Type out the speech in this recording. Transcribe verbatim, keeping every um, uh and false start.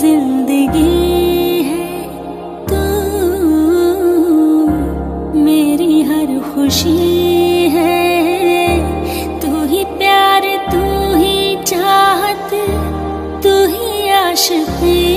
जिंदगी है तू, मेरी हर खुशी है तू ही प्यार, तू ही चाहत, तू ही आशिकी।